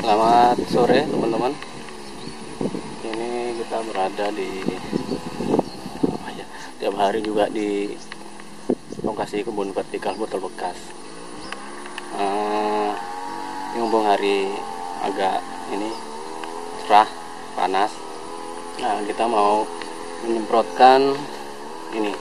Selamat sore teman-teman. Ini kita berada di tiap hari juga di lokasi kebun vertikal botol bekas. Ini mumpung hari agak cerah, panas. Nah, kita mau menyemprotkan ini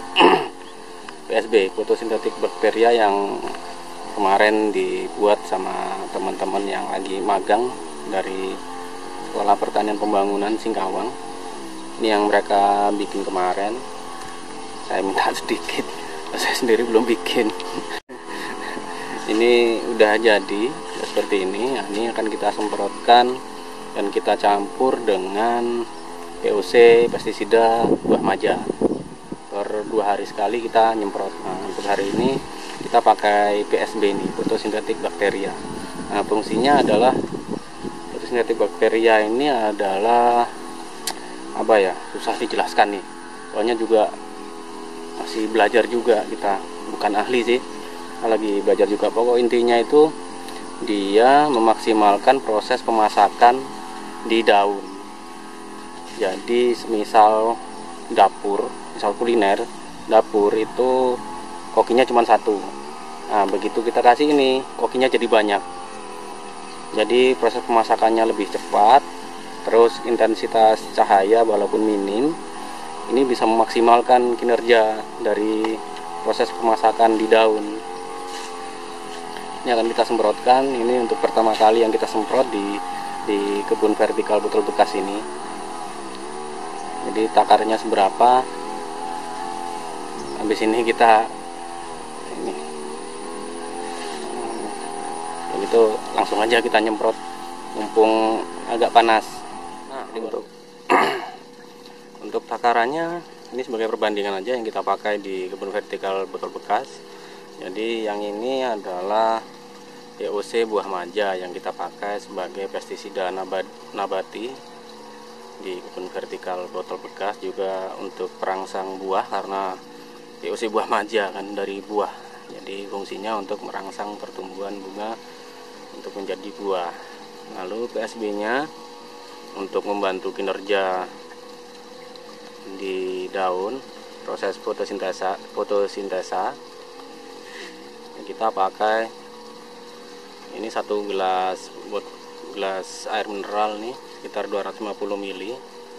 PSB, fotosintetik bakteria, yang kemarin dibuat sama teman-teman yang lagi magang dari Sekolah Pertanian Pembangunan Singkawang. Ini yang mereka bikin kemarin. Saya minta sedikit, saya sendiri belum bikin. Ini udah jadi seperti ini. Nah, ini akan kita semprotkan dan kita campur dengan POC, pestisida buah maja. Per 2 hari sekali kita nyemprot. Nah, untuk hari ini kita pakai PSB ini, fotosintetik bakteria. Nah, fungsinya adalah fotosintetik bakteria ini adalah apa ya? Susah dijelaskan nih. Soalnya juga masih belajar juga kita, bukan ahli sih. Lagi belajar juga. Pokok intinya itu dia memaksimalkan proses pemasakan di daun. Jadi semisal dapur, misal kuliner, dapur itu kokinya cuma satu. Nah, begitu kita kasih ini, kokinya jadi banyak. Jadi proses pemasakannya lebih cepat. Terus intensitas cahaya walaupun minim, ini bisa memaksimalkan kinerja dari proses pemasakan di daun. Ini akan kita semprotkan. Ini untuk pertama kali yang kita semprot di kebun vertikal botol bekas ini. Jadi takarnya seberapa? Habis ini kita itu langsung aja kita nyemprot mumpung agak panas. Nah, ini untuk takarannya ini sebagai perbandingan aja yang kita pakai di kebun vertikal botol bekas. Jadi yang ini adalah POC buah maja yang kita pakai sebagai pestisida nabati di kebun vertikal botol bekas, juga untuk perangsang buah karena POC buah maja kan dari buah. Jadi fungsinya untuk merangsang pertumbuhan bunga untuk menjadi buah. Lalu PSB-nya untuk membantu kinerja di daun, proses fotosintesa. Kita pakai ini 1 gelas air mineral nih, sekitar 250 ml.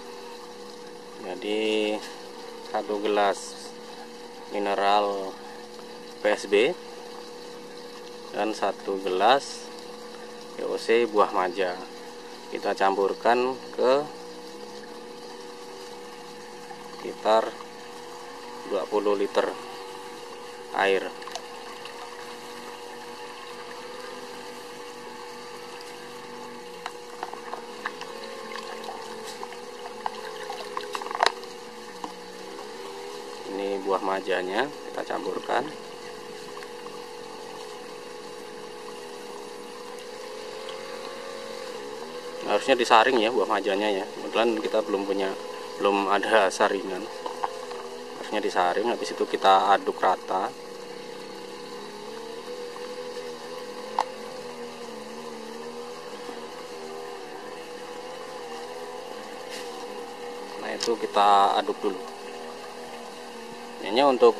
Jadi 1 gelas mineral PSB dan 1 gelas POC buah maja. Kita campurkan ke sekitar 20 liter air. Ini buah majanya kita campurkan. Harusnya disaring ya buah majanya ya. Kebetulan kita belum ada saringan. Harusnya disaring, habis itu kita aduk rata. Nah, itu kita aduk dulu. Ini untuk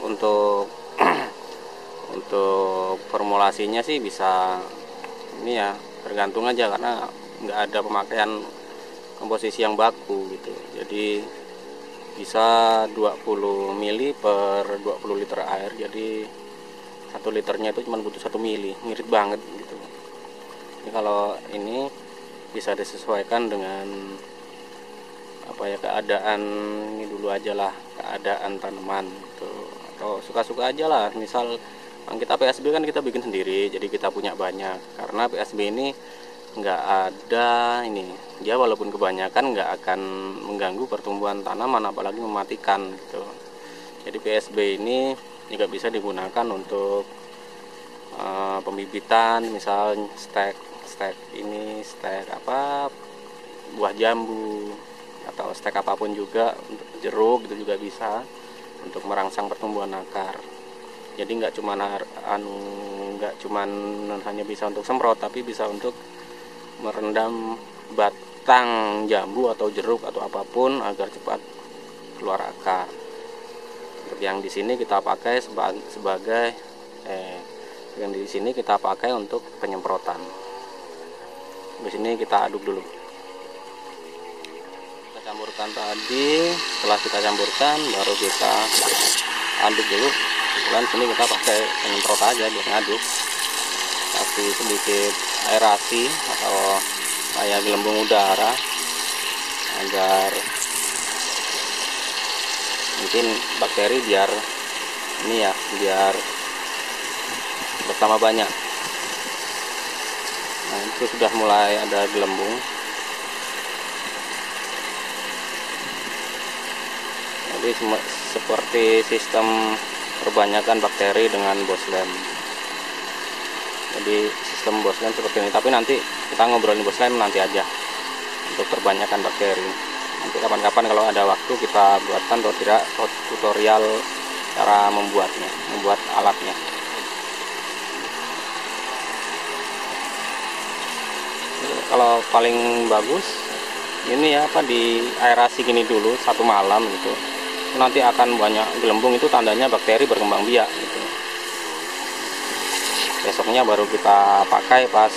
untuk formulasinya sih bisa ini ya, tergantung aja karena nggak ada pemakaian komposisi yang baku gitu. Jadi bisa 20 ml per 20 liter air. Jadi 1 liternya itu cuma butuh 1 ml, ngirit banget gitu. Ini kalau ini bisa disesuaikan dengan apa ya, keadaan ini dulu aja lah, keadaan tanaman gitu. Atau suka-suka aja lah. Misal kita PSB kan kita bikin sendiri, jadi kita punya banyak. Karena PSB ini nggak ada ini, dia walaupun kebanyakan nggak akan mengganggu pertumbuhan tanaman, apalagi mematikan gitu. Jadi PSB ini juga bisa digunakan untuk pembibitan, misal stek apa, buah jambu atau stek apapun juga, untuk jeruk itu juga bisa untuk merangsang pertumbuhan akar. Jadi nggak cuman hanya bisa untuk semprot, tapi bisa untuk merendam batang jambu atau jeruk atau apapun agar cepat keluar akar. Untuk yang di sini kita pakai yang di sini kita pakai untuk penyemprotan. Di sini kita aduk dulu. Kita campurkan tadi, setelah kita campurkan baru kita aduk dulu. Kemudian sini kita pakai penyemprot aja biar ngaduk. Kasih sedikit aerasi atau kayak gelembung udara agar mungkin bakteri biar bersama banyak. Nah, itu sudah mulai ada gelembung. Jadi seperti sistem perbanyakan bakteri dengan Bosland. Jadi sistem Bosland seperti ini. Tapi nanti kita ngobrolin Bosland nanti aja untuk perbanyakan bakteri. Nanti kapan-kapan kalau ada waktu kita buatkan tutorial cara membuat alatnya. Kalau paling bagus ini di aerasi gini dulu 1 malam gitu. Nanti akan banyak gelembung, itu tandanya bakteri berkembang biak gitu. Besoknya baru kita pakai pas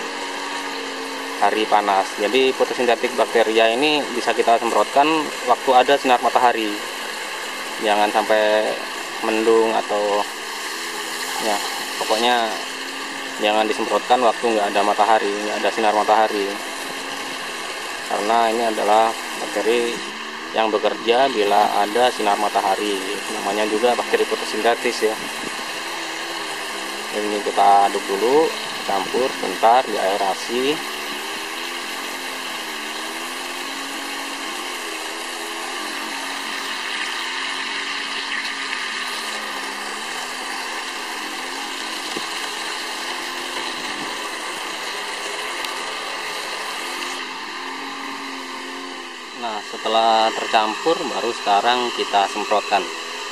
hari panas. Jadi fotosintetik bakteria ini bisa kita semprotkan waktu ada sinar matahari. Jangan sampai mendung atau pokoknya jangan disemprotkan waktu nggak ada matahari, nggak ada sinar matahari. Karena ini adalah bakteri yang bekerja bila ada sinar matahari. Namanya juga bakteri fotosintetis ya. Ini kita aduk dulu, campur sebentar, diaerasi. Nah, setelah tercampur baru sekarang kita semprotkan.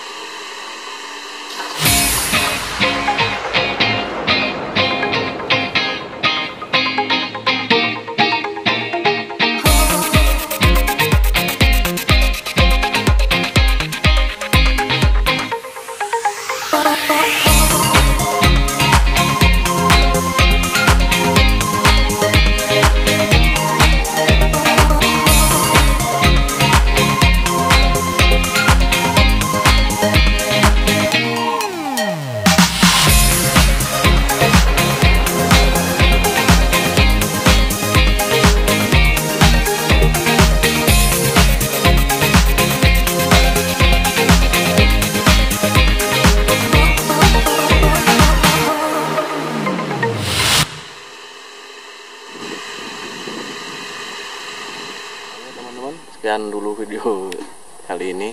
Sekian dulu video kali ini.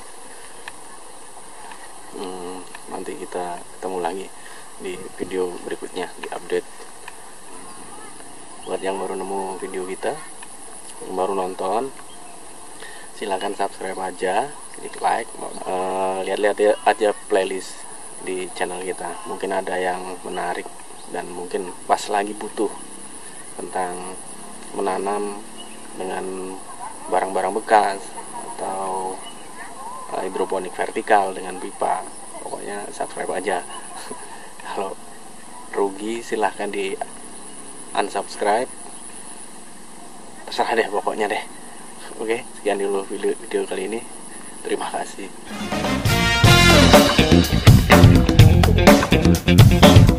Nanti kita ketemu lagi di video berikutnya, di update. Buat yang baru nemu video kita, yang baru nonton, silahkan subscribe aja, klik like, lihat-lihat aja playlist di channel kita. Mungkin ada yang menarik dan mungkin pas lagi butuh tentang menanam dengan barang-barang bekas atau hidroponik vertikal dengan pipa. Pokoknya subscribe aja. Kalau rugi silahkan di unsubscribe, terserah deh pokoknya deh. Oke, sekian dulu video kali ini. Terima kasih.